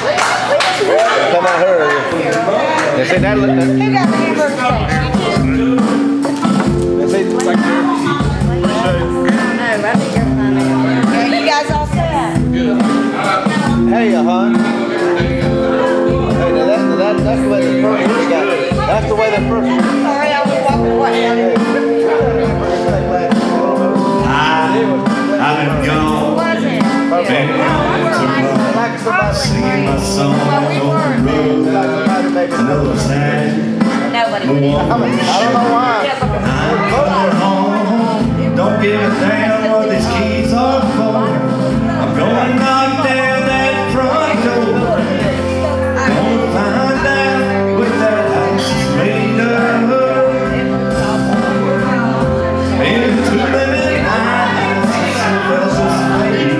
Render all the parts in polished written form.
Come out here. They say that. Who got the hamburger steak? They say like I don't know. I think you're fine. Yeah, you guys all set? hey, hon. Hey, now that's the way the first one got. That's the way the first one. I'm sorry, I was walking away. I've been gone. Was it? Been singing my song on the road. Another time. Nobody. I don't know why. I'm going home. Don't give a damn what these keys are for. I'm gonna knock down that front door. Gonna find out what that house is made of. Been too many nights since the bells was played.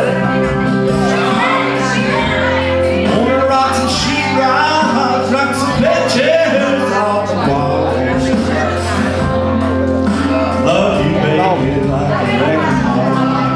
On the rocks and sheetrock, rocks and benches off the wall. Love you, baby, like a record ball.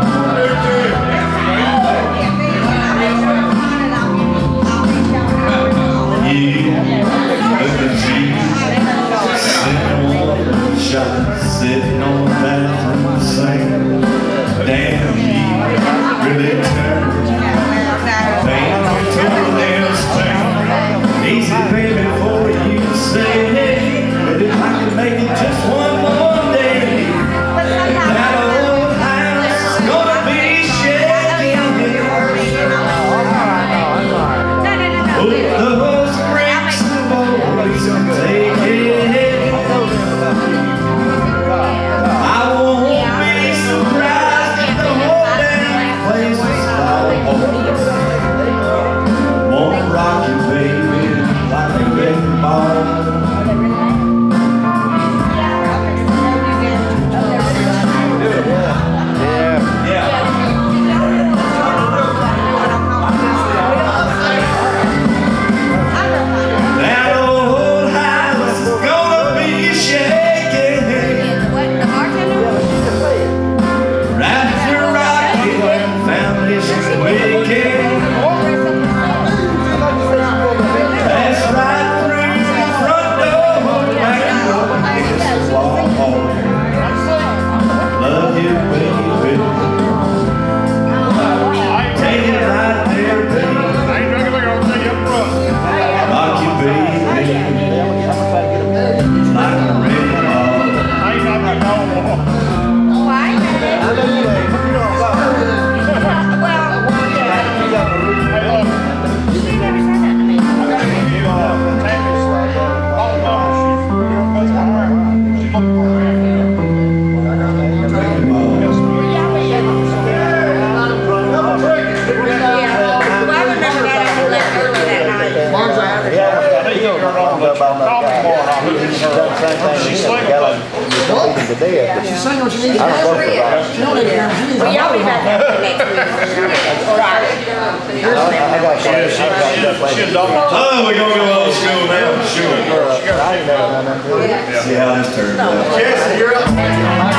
Sitting on the bathroom sink. Damn, he really turned. Damn, toenails turn. Easy, baby, for you to say. But if I could make it just one more day, that old house is gonna be shaking. Put those bricks and boys and take it. She's saying what she needs to do. She don't need to hear. Well, y'all be back there next week. Oh, we're gonna go old school now. Sure. See how this turns out. Jesse, you're up.